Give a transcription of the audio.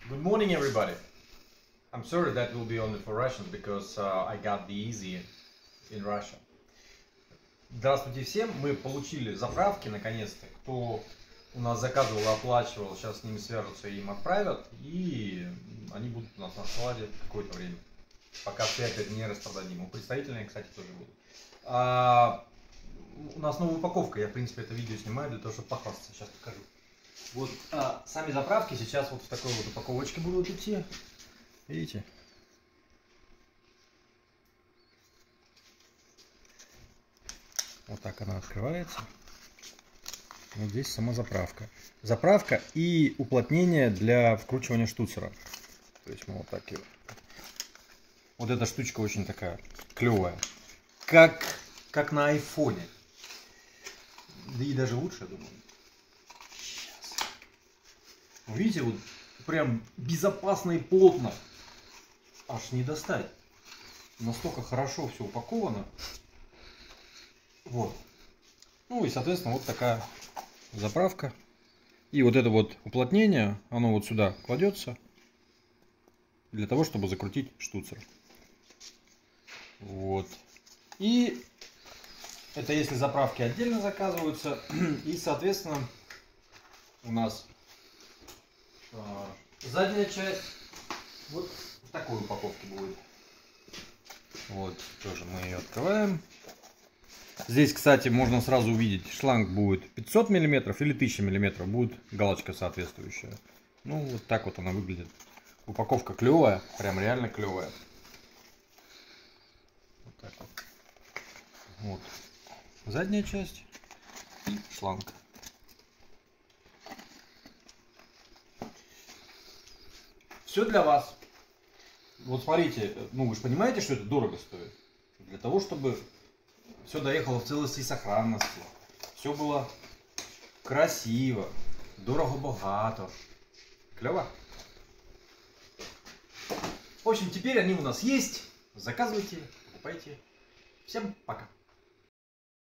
Good morning, everybody. I'm sorry that will be only for Russians because I got the easy in Russia. Здравствуйте всем. Мы получили заправки наконец-то. Кто у нас заказывал, оплачивал, сейчас с ними свяжутся и им отправят. И они будут у нас на складе какое-то время. Пока все опять не распродадим. У представителей, кстати, тоже будут. У нас новая упаковка. Я, в принципе, это видео снимаю для того, чтобы похвастаться. Сейчас покажу. Вот сами заправки сейчас вот в такой вот упаковочке будут идти. Видите? Вот так она открывается. Вот здесь сама заправка. Заправка и уплотнение для вкручивания штуцера. То есть мы вот так ее... Вот эта штучка очень такая клевая. Как на айфоне. Да и даже лучше, я думаю. Сейчас. Видите, вот прям безопасно и плотно. Аж не достать. Настолько хорошо все упаковано. Вот. Ну и, соответственно, вот такая заправка. И вот это вот уплотнение, оно вот сюда кладется. Для того, чтобы закрутить штуцер. Вот. И это если заправки отдельно заказываются. И, соответственно, у нас задняя часть вот в такой упаковке будет. Вот, тоже мы ее открываем. Здесь, кстати, можно сразу увидеть, шланг будет 500 мм или 1000 мм. Будет галочка соответствующая. Ну, вот так вот она выглядит. Упаковка клевая, прям реально клевая. Вот так вот. Вот. Задняя часть и шланг. Все для вас. Вот смотрите, ну вы же понимаете, что это дорого стоит. Для того, чтобы все доехало в целости и сохранности. Все было красиво, дорого-богато. Клево? В общем, теперь они у нас есть. Заказывайте, покупайте. Всем пока.